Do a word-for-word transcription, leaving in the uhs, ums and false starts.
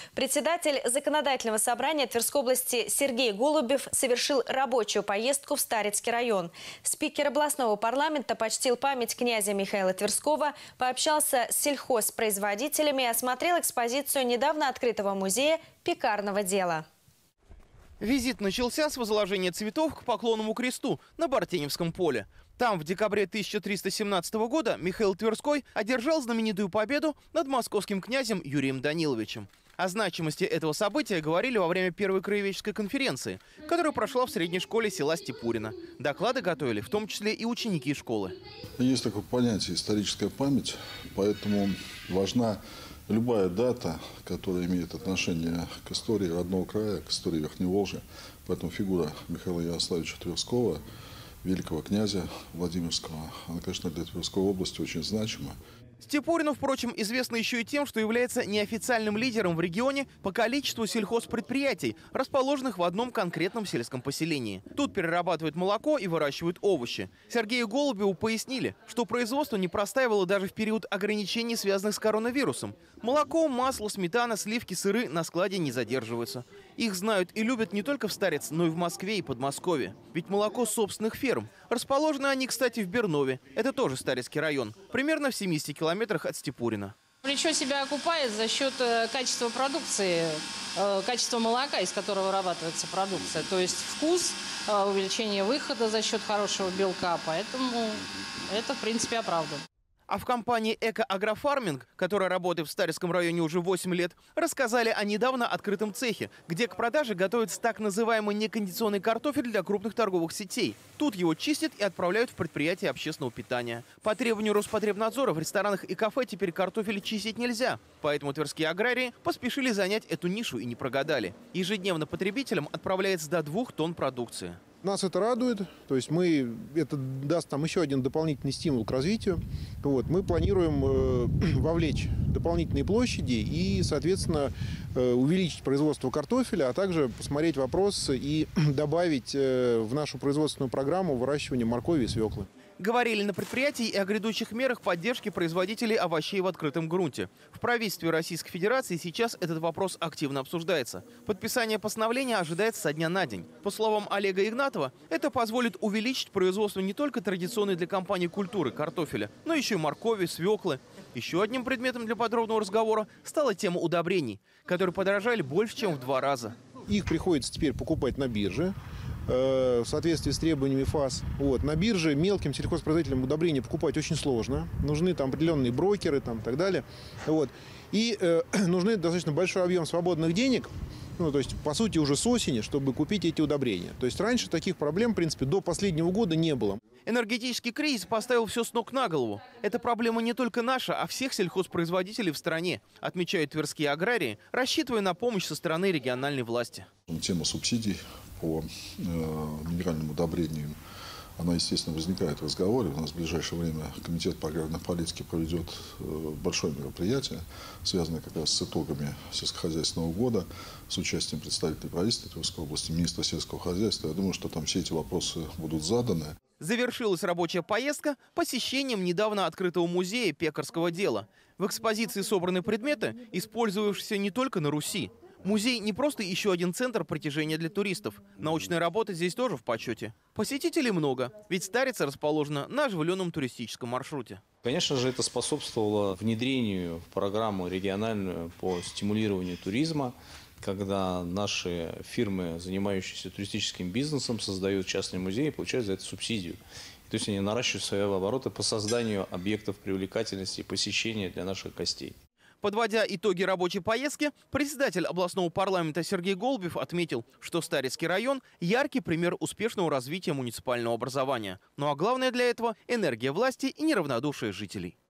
Председатель Законодательного собрания Тверской области Сергей Голубев совершил рабочую поездку в Старицкий район. Спикер областного парламента почтил память князя Михаила Тверского, пообщался с сельхозпроизводителями и осмотрел экспозицию недавно открытого музея пекарного дела. Визит начался с возложения цветов к Поклонному кресту на Бартеневском поле. Там в декабре тысяча триста семнадцатого года Михаил Тверской одержал знаменитую победу над московским князем Юрием Даниловичем. О значимости этого события говорили во время первой краеведческой конференции, которая прошла в средней школе села Степурино. Доклады готовили в том числе и ученики школы. Есть такое понятие «историческая память», поэтому важна любая дата, которая имеет отношение к истории родного края, к истории Верхневолжья. Поэтому фигура Михаила Ярославича Тверского, великого князя Владимирского, она, конечно, для Тверской области очень значима. Степурино, впрочем, известно еще и тем, что является неофициальным лидером в регионе по количеству сельхозпредприятий, расположенных в одном конкретном сельском поселении. Тут перерабатывают молоко и выращивают овощи. Сергею Голубеву пояснили, что производство не простаивало даже в период ограничений, связанных с коронавирусом. Молоко, масло, сметана, сливки, сыры на складе не задерживаются. Их знают и любят не только в Старице, но и в Москве и Подмосковье. Ведь молоко собственных ферм. Расположены они, кстати, в Бернове. Это тоже Старицкий район. Примерно в семидесяти километрах от Степурина. Плечо себя окупает за счет качества продукции, качества молока, из которого вырабатывается продукция. То есть вкус, увеличение выхода за счет хорошего белка. Поэтому это, в принципе, оправдано. А в компании «Эко-агрофарминг», которая работает в Старицком районе уже восемь лет, рассказали о недавно открытом цехе, где к продаже готовится так называемый некондиционный картофель для крупных торговых сетей. Тут его чистят и отправляют в предприятия общественного питания. По требованию Роспотребнадзора в ресторанах и кафе теперь картофель чистить нельзя. Поэтому тверские аграрии поспешили занять эту нишу и не прогадали. Ежедневно потребителям отправляется до двух тонн продукции. Нас это радует, то есть мы, это даст нам еще один дополнительный стимул к развитию. Вот, мы планируем э, вовлечь дополнительные площади и, соответственно, э, увеличить производство картофеля, а также посмотреть вопрос и добавить э, в нашу производственную программу выращивание моркови и свеклы. Говорили на предприятии и о грядущих мерах поддержки производителей овощей в открытом грунте. В правительстве Российской Федерации сейчас этот вопрос активно обсуждается. Подписание постановления ожидается со дня на день. По словам Олега Игнатова, это позволит увеличить производство не только традиционной для компании культуры картофеля, но еще и моркови, свеклы. Еще одним предметом для подробного разговора стала тема удобрений, которые подорожали больше, чем в два раза. Их приходится теперь покупать на бирже в соответствии с требованиями ФАС. Вот. На бирже мелким сельхозпроизводителям удобрения покупать очень сложно. Нужны там определенные брокеры там, и так далее. Вот. И э, нужны достаточно большой объем свободных денег, ну, то есть, по сути, уже с осени, чтобы купить эти удобрения. То есть раньше таких проблем, в принципе, до последнего года не было. Энергетический кризис поставил все с ног на голову. Это проблема не только наша, а всех сельхозпроизводителей в стране, отмечают тверские аграрии, рассчитывая на помощь со стороны региональной власти. Тема субсидий по э, минеральным удобрениям, она, естественно, возникает в разговоре. У нас в ближайшее время Комитет по аграрной политике проведет э, большое мероприятие, связанное как раз с итогами сельскохозяйственного года, с участием представителей правительства Тверской области, министра сельского хозяйства. Я думаю, что там все эти вопросы будут заданы. Завершилась рабочая поездка посещением недавно открытого музея пекарского дела. В экспозиции собраны предметы, использовавшиеся не только на Руси. Музей не просто еще один центр притяжения для туристов. Научная работа здесь тоже в почете. Посетителей много, ведь Старица расположена на оживленном туристическом маршруте. Конечно же, это способствовало внедрению в программу региональную по стимулированию туризма, когда наши фирмы, занимающиеся туристическим бизнесом, создают частные музеи и получают за это субсидию. То есть они наращивают свои обороты по созданию объектов привлекательности и посещения для наших гостей. Подводя итоги рабочей поездки, председатель областного парламента Сергей Голубев отметил, что Старицкий район – яркий пример успешного развития муниципального образования. Ну а главное для этого – энергия власти и неравнодушие жителей.